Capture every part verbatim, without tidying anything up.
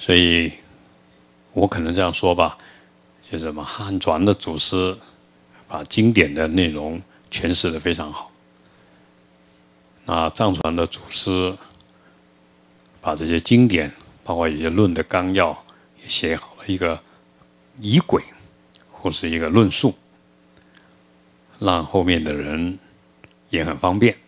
所以我可能这样说吧，就是什么汉传的祖师把经典的内容诠释得非常好，那藏传的祖师把这些经典，包括一些论的纲要，也写好了一个仪轨或是一个论述，让后面的人也很方便。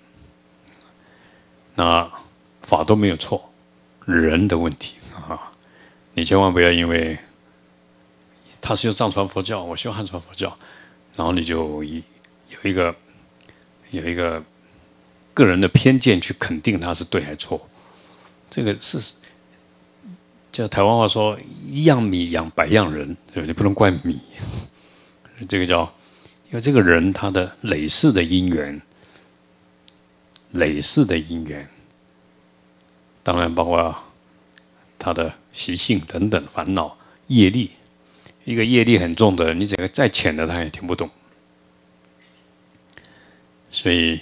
那法都没有错，人的问题啊，你千万不要因为他是藏传佛教，我修汉传佛教，然后你就有一个有一个个人的偏见去肯定他是对还错。这个是叫台湾话说一样米养百样人，对不对？你不能怪米，这个叫因为这个人他的累世的因缘，累世的因缘，当然包括他的习性等等烦恼业力。一个业力很重的人，你整个再浅的他也听不懂。所以，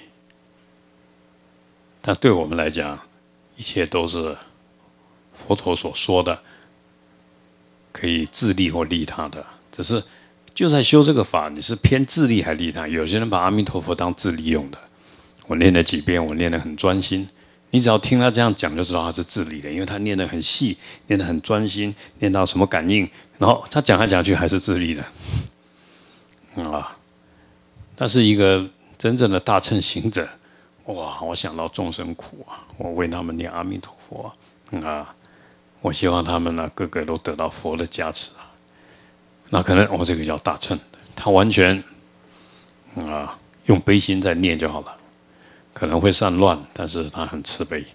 但对我们来讲，一切都是佛陀所说的，可以自利或利他的。只是就在修这个法，你是偏自利还利他？有些人把阿弥陀佛当自利用的。我念了几遍，我念得很专心。你只要听他这样讲，就知道他是自利的，因为他念得很细，念得很专心，念到什么感应，然后他讲来讲去还是自利的，啊！但是一个真正的大乘行者，哇！我想到众生苦啊，我为他们念阿弥陀佛啊，啊我希望他们呢个个都得到佛的加持啊。那可能我、哦、这个叫大乘，他完全啊用悲心在念就好了。可能会散乱，但是他很慈悲，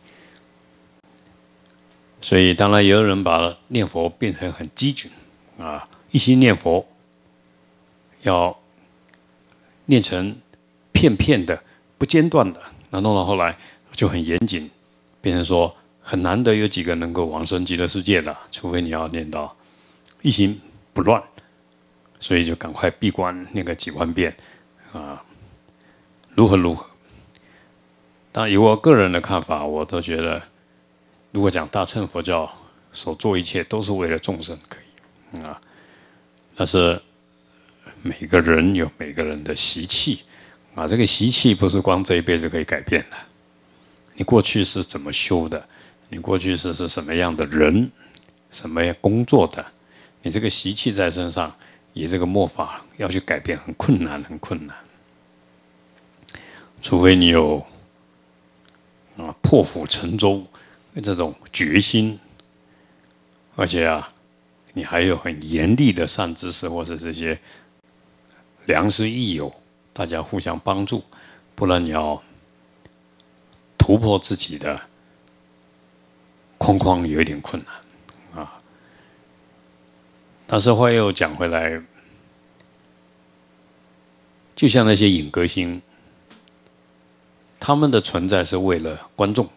所以当然也有人把念佛变成很激进啊，一心念佛，要念成片片的、不间断的，那弄到后来就很严谨，变成说很难得有几个能够往生极乐世界的，除非你要念到一心不乱，所以就赶快闭关念个几万遍啊，如何如何。但以我个人的看法，我都觉得，如果讲大乘佛教所做一切都是为了众生，可以啊。但是每个人有每个人的习气啊，这个习气不是光这一辈子可以改变的。你过去是怎么修的？你过去是是什么样的人？什么样工作的？你这个习气在身上，以这个末法要去改变，很困难，很困难。除非你有。啊，破釜沉舟这种决心，而且啊，你还有很严厉的善知识或者这些良师益友，大家互相帮助，不然你要突破自己的框框有一点困难啊。但是话又讲回来，就像那些影歌星。他们的存在是为了观众，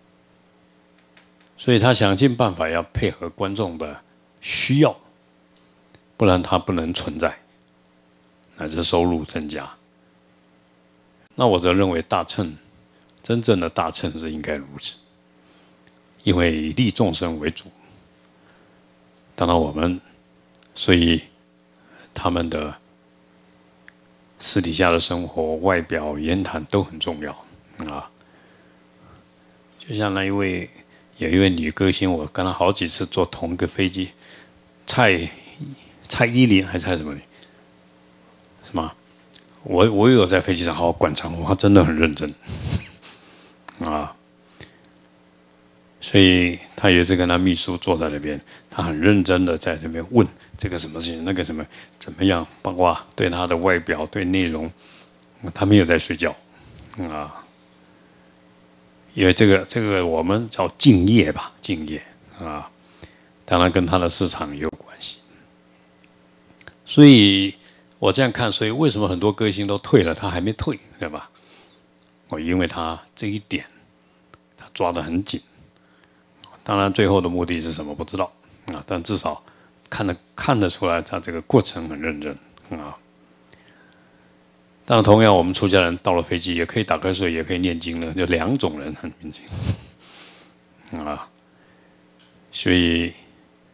所以他想尽办法要配合观众的需要，不然他不能存在，乃至收入增加。那我则认为大乘，真正的大乘是应该如此，因为以利众生为主。当然我们，所以他们的私底下的生活、外表、言谈都很重要。啊，就像那一位有一位女歌星，我跟她好几次坐同一个飞机，蔡蔡依林还是蔡什么的，是吗？我我也有在飞机上好好观察，她真的很认真啊。所以她有一次跟她秘书坐在那边，她很认真的在那边问这个什么事情，那个什么怎么样，包括对她的外表、对内容，她没有在睡觉啊。因为这个这个我们叫敬业吧，敬业啊，当然跟他的市场也有关系。所以我这样看，所以为什么很多歌星都退了，他还没退，对吧？哦，因为他这一点他抓得很紧。当然，最后的目的是什么不知道啊，但至少看得看得出来，他这个过程很认真啊。当然，同样，我们出家人到了飞机也可以打瞌睡，也可以念经了，就两种人很明显啊。所以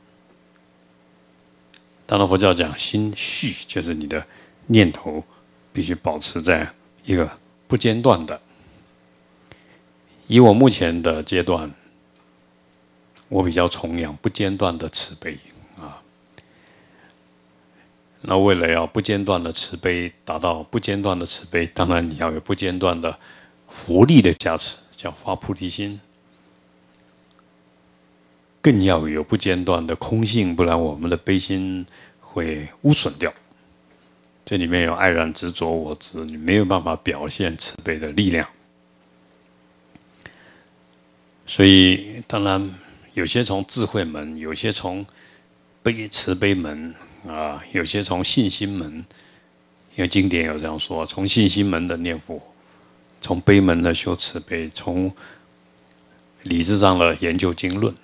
当然佛教讲心续，就是你的念头必须保持在一个不间断的。以我目前的阶段，我比较崇仰不间断的慈悲啊。那为了要不间断的慈悲，达到不间断的慈悲，当然你要有不间断的佛力的加持，叫发菩提心。更要有不间断的空性，不然我们的悲心会污损掉。这里面有爱然执着我执，你没有办法表现慈悲的力量。所以，当然有些从智慧门，有些从悲慈悲门啊，有些从信心门。因为经典有这样说：从信心门的念佛，从悲门的修慈悲，从理智上的研究经论。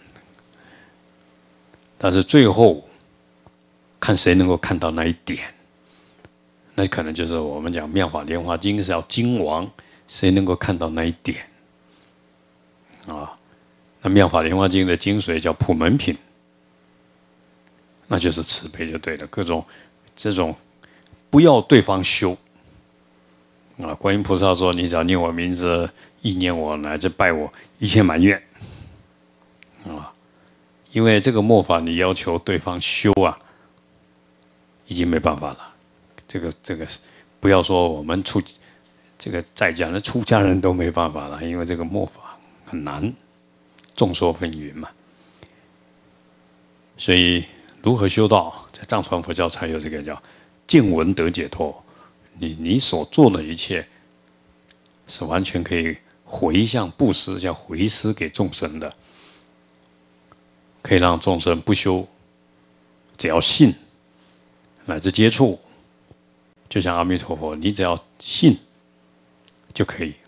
但是最后，看谁能够看到那一点，那可能就是我们讲《妙法莲华经》是要经王，谁能够看到那一点啊？那《妙法莲华经》的精髓叫普门品，那就是慈悲就对了。各种这种不要对方修啊！观音菩萨说：“你只要念我名字，意念我，乃至拜我，一切满愿。”啊。因为这个末法，你要求对方修啊，已经没办法了。这个这个，不要说我们出这个在家的出家人都没办法了，因为这个末法很难，众说纷纭嘛。所以如何修道，在藏传佛教才有这个叫见闻得解脱。你你所做的一切，是完全可以回向布施，叫回施给众生的。可以让众生不修，只要信，乃至接触，就像阿弥陀佛，你只要信就可以。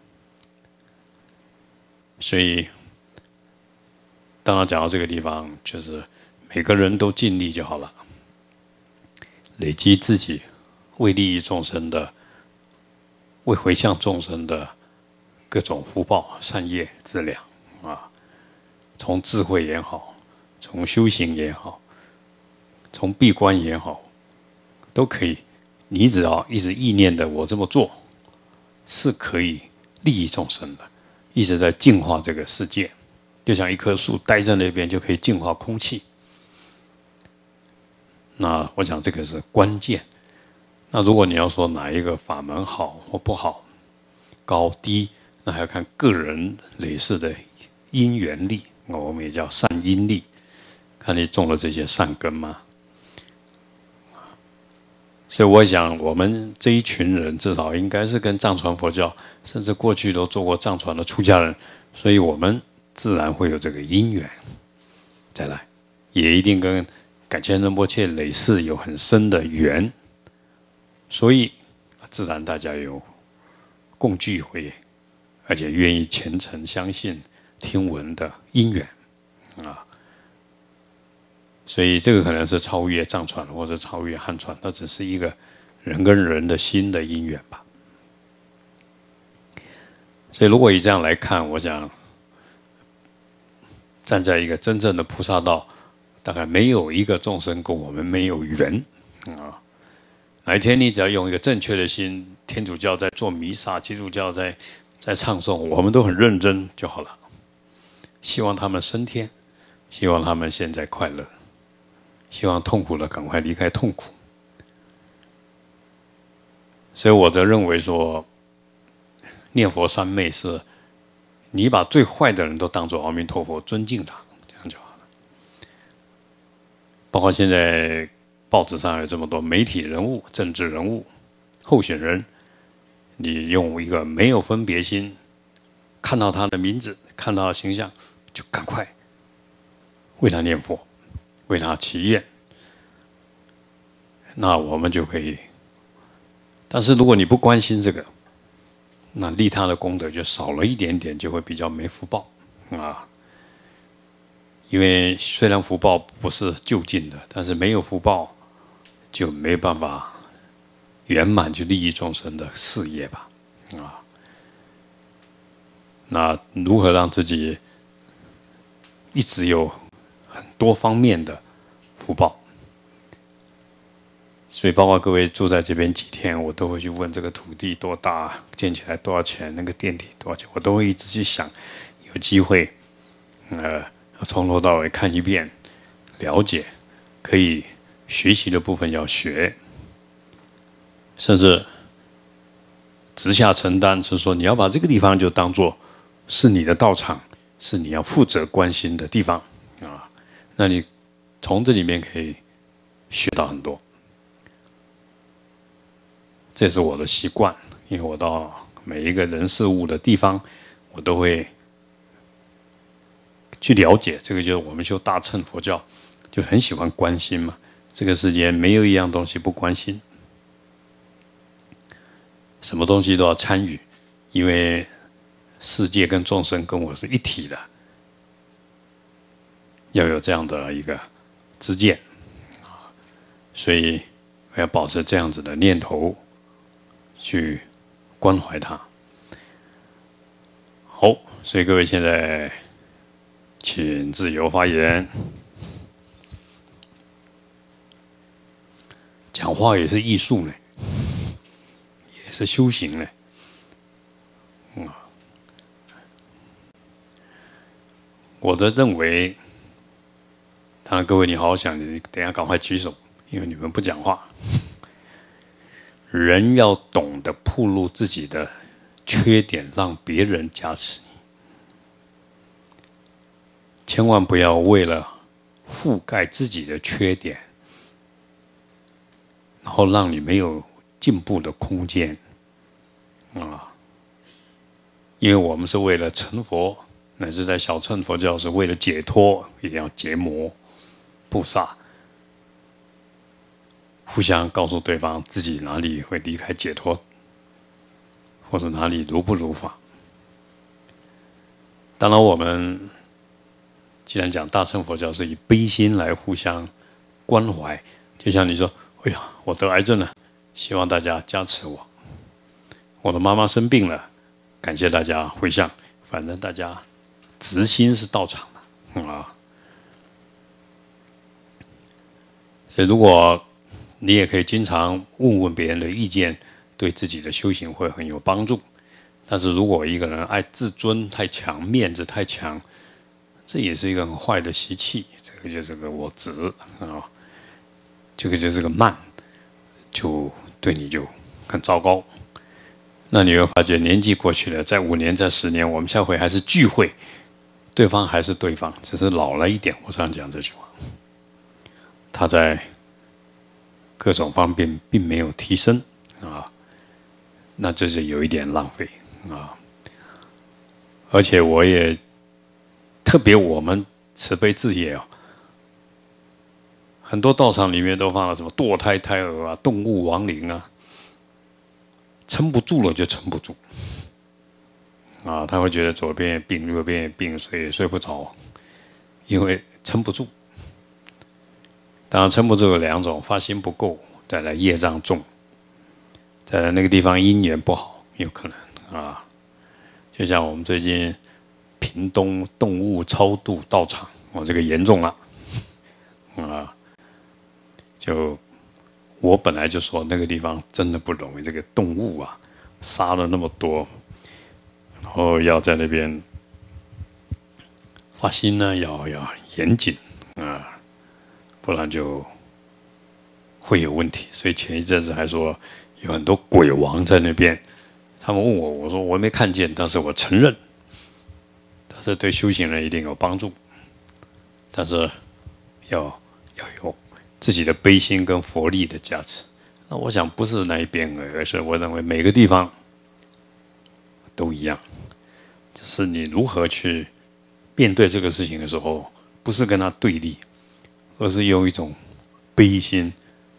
所以，当然讲到这个地方，就是每个人都尽力就好了，累积自己为利益众生的、为回向众生的各种福报、善业、资粮啊，从智慧也好。从修行也好，从闭关也好，都可以。你只要一直意念的我这么做，是可以利益众生的，一直在净化这个世界。就像一棵树待在那边，就可以净化空气。那我想这个是关键。那如果你要说哪一个法门好或不好，高低，那还要看个人累世的因缘力，我们也叫善因力。看你种了这些善根吗？所以我想，我们这一群人至少应该是跟藏传佛教，甚至过去都做过藏传的出家人，所以我们自然会有这个因缘。再来，也一定跟感谦仁波切累世有很深的缘，所以自然大家有共聚会，而且愿意虔诚相信听闻的因缘啊。所以这个可能是超越藏传或者超越汉传，那只是一个人跟人的心的因缘吧。所以如果以这样来看，我想站在一个真正的菩萨道，大概没有一个众生跟我们没有缘啊。哪一天你只要用一个正确的心，天主教在做弥撒，基督教在在唱诵，我们都很认真就好了。希望他们升天，希望他们现在快乐。希望痛苦的赶快离开痛苦，所以我则认为说，念佛三昧是，你把最坏的人都当作阿弥陀佛，尊敬他，这样就好了。包括现在报纸上有这么多媒体人物、政治人物、候选人，你用一个没有分别心，看到他的名字，看到他的形象，就赶快为他念佛。为他祈愿，那我们就可以。但是如果你不关心这个，那利他的功德就少了一点点，就会比较没福报啊。因为虽然福报不是就近的，但是没有福报就没办法圆满去利益众生的事业吧啊。那如何让自己一直有很多方面的福报， 所以包括各位住在这边几天，我都会去问这个土地多大，建起来多少钱，那个电梯多少钱，我都会一直去想。有机会，呃，从头到尾看一遍，了解，可以学习的部分要学，甚至直下承担，是说你要把这个地方就当做是你的道场，是你要负责关心的地方啊。那你从这里面可以学到很多。这是我的习惯，因为我到每一个人事物的地方，我都会去了解。这个就是我们修大乘佛教，就很喜欢关心嘛。这个世界没有一样东西不关心，什么东西都要参与，因为世界跟众生跟我是一体的，要有这样的一个知见啊，所以我要保持这样子的念头。去关怀他。好，所以各位现在请自由发言。讲话也是艺术呢，也是修行呢。嗯，我的认为，当然各位你好好想，你等一下赶快举手，因为你们不讲话。人要懂得暴露自己的缺点，让别人加持你。千万不要为了覆盖自己的缺点，然后让你没有进步的空间啊！因为我们是为了成佛，乃至在小乘佛教是为了解脱，也要结魔布萨。互相告诉对方自己哪里会离开解脱，或者哪里如不如法。当然，我们既然讲大乘佛教是以悲心来互相关怀，就像你说：“哎呀，我得癌症了，希望大家加持我；我的妈妈生病了，感谢大家回向。反正大家直心是道场的啊。”所以，如果你也可以经常问问别人的意见，对自己的修行会很有帮助。但是如果一个人爱自尊太强，面子太强，这也是一个很坏的习气。这个就是个我执啊，这个就是个慢，就对你就很糟糕。那你会发觉年纪过去了，在五年、在十年，我们下回还是聚会，对方还是对方，只是老了一点。我常讲这句话，他在各种方面并没有提升啊，那这是有一点浪费啊。而且我也特别我们慈悲置业啊，很多道场里面都放了什么堕胎胎儿啊、动物亡灵啊，撑不住了就撑不住啊，他会觉得左边也病右边也病，睡也睡不着，因为撑不住。当然撑不住有两种，发心不够，再来业障重，再来那个地方因缘不好，有可能啊。就像我们最近屏东动物超度道场，我、哦、这个严重了啊！就我本来就说那个地方真的不容易，这个动物啊杀了那么多，然后要在那边发心呢，要要严谨啊。不然就会有问题。所以前一阵子还说有很多鬼王在那边，他们问我，我说我没看见，但是我承认，但是对修行人一定有帮助，但是要要有自己的悲心跟佛力的加持。那我想不是那一边而已，而是我认为每个地方都一样，只是你如何去面对这个事情的时候，不是跟他对立，而是用一种悲心。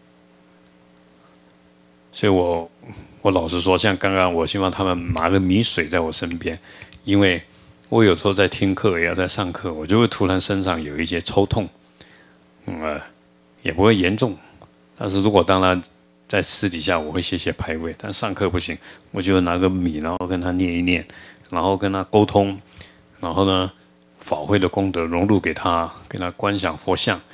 所以我我老实说，像刚刚我希望他们拿个米水在我身边，因为我有时候在听课也要在上课，我就会突然身上有一些抽痛，嗯、呃，也不会严重，但是如果当然在私底下我会谢谢排位，但上课不行，我就拿个米，然后跟他念一念，然后跟他沟通，然后呢法会的功德融入给他，给他观想佛像。